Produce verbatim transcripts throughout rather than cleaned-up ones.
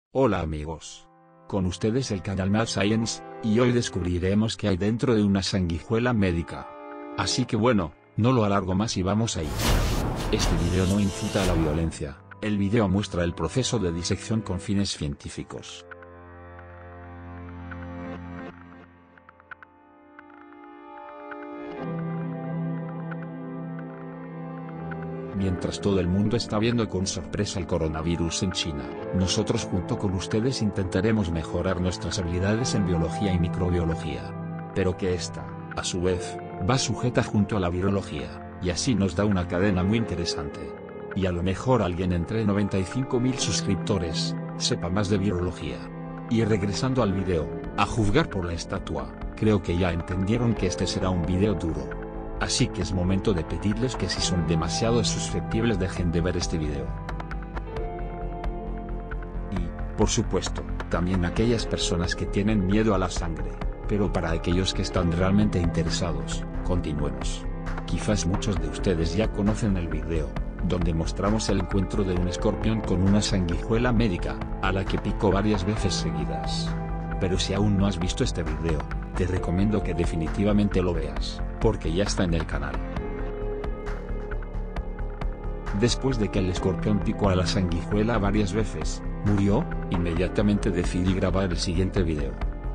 Hola amigos. Con ustedes el canal Mad Science, y hoy descubriremos qué hay dentro de una sanguijuela médica. Así que bueno, no lo alargo más y vamos ahí. Este video no incita a la violencia, el video muestra el proceso de disección con fines científicos. Mientras todo el mundo está viendo con sorpresa el coronavirus en China, nosotros junto con ustedes intentaremos mejorar nuestras habilidades en biología y microbiología. Pero que esta, a su vez, va sujeta junto a la virología, y así nos da una cadena muy interesante. Y a lo mejor alguien entre noventa y cinco mil suscriptores, sepa más de virología. Y regresando al video, a juzgar por la estatua, creo que ya entendieron que este será un video duro. Así que es momento de pedirles que si son demasiado susceptibles dejen de ver este video. Y, por supuesto, también aquellas personas que tienen miedo a la sangre, pero para aquellos que están realmente interesados, continuemos. Quizás muchos de ustedes ya conocen el video, donde mostramos el encuentro de un escorpión con una sanguijuela médica, a la que picó varias veces seguidas. Pero si aún no has visto este video, te recomiendo que definitivamente lo veas, porque ya está en el canal. Después de que el escorpión picó a la sanguijuela varias veces, murió, inmediatamente decidí grabar el siguiente video.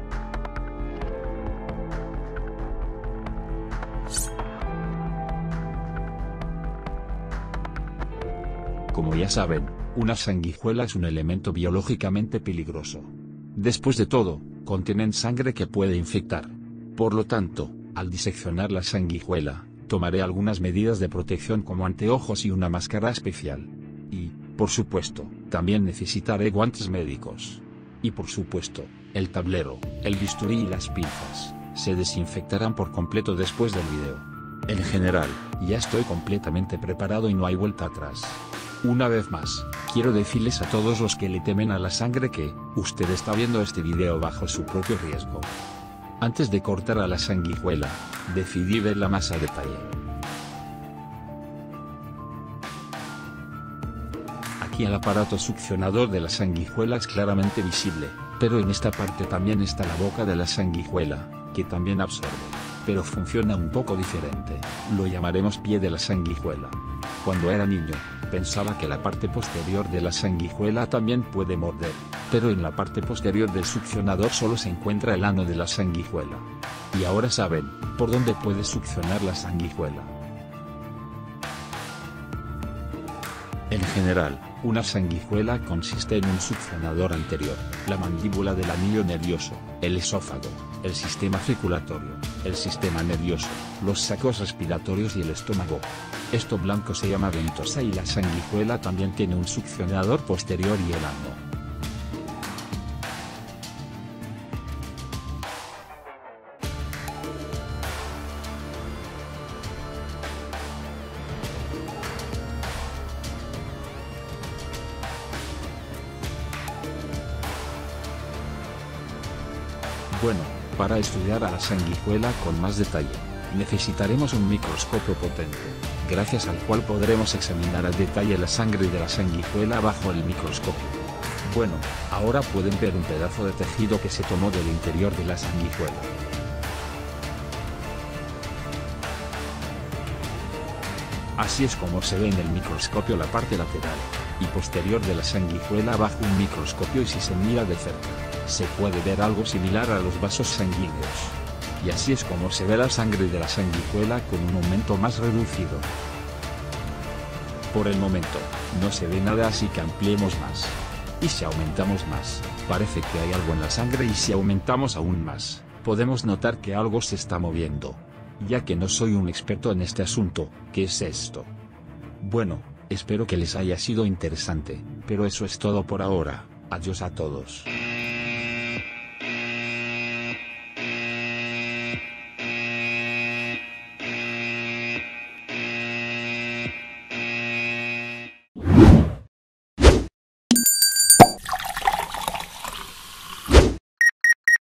Como ya saben, una sanguijuela es un elemento biológicamente peligroso. Después de todo, contienen sangre que puede infectar. Por lo tanto, al diseccionar la sanguijuela, tomaré algunas medidas de protección como anteojos y una máscara especial. Y, por supuesto, también necesitaré guantes médicos. Y por supuesto, el tablero, el bisturí y las pinzas, se desinfectarán por completo después del video. En general, ya estoy completamente preparado y no hay vuelta atrás. Una vez más, quiero decirles a todos los que le temen a la sangre que, usted está viendo este video bajo su propio riesgo. Antes de cortar a la sanguijuela, decidí verla más a detalle. Aquí el aparato succionador de la sanguijuela es claramente visible, pero en esta parte también está la boca de la sanguijuela, que también absorbe, pero funciona un poco diferente, lo llamaremos pie de la sanguijuela. Cuando era niño, pensaba que la parte posterior de la sanguijuela también puede morder, pero en la parte posterior del succionador solo se encuentra el ano de la sanguijuela. Y ahora saben, por dónde puede succionar la sanguijuela. En general, una sanguijuela consiste en un succionador anterior, la mandíbula del anillo nervioso, el esófago, el sistema circulatorio, el sistema nervioso, los sacos respiratorios y el estómago. Esto blanco se llama ventosa y la sanguijuela también tiene un succionador posterior y el ano. Bueno, para estudiar a la sanguijuela con más detalle, necesitaremos un microscopio potente, gracias al cual podremos examinar al detalle la sangre de la sanguijuela bajo el microscopio. Bueno, ahora pueden ver un pedazo de tejido que se tomó del interior de la sanguijuela. Así es como se ve en el microscopio la parte lateral y posterior de la sanguijuela bajo un microscopio, y si se mira de cerca, se puede ver algo similar a los vasos sanguíneos. Y así es como se ve la sangre de la sanguijuela con un aumento más reducido. Por el momento, no se ve nada, así que ampliemos más. Y si aumentamos más, parece que hay algo en la sangre, y si aumentamos aún más, podemos notar que algo se está moviendo. Ya que no soy un experto en este asunto, ¿qué es esto? Bueno, espero que les haya sido interesante, pero eso es todo por ahora. Adiós a todos.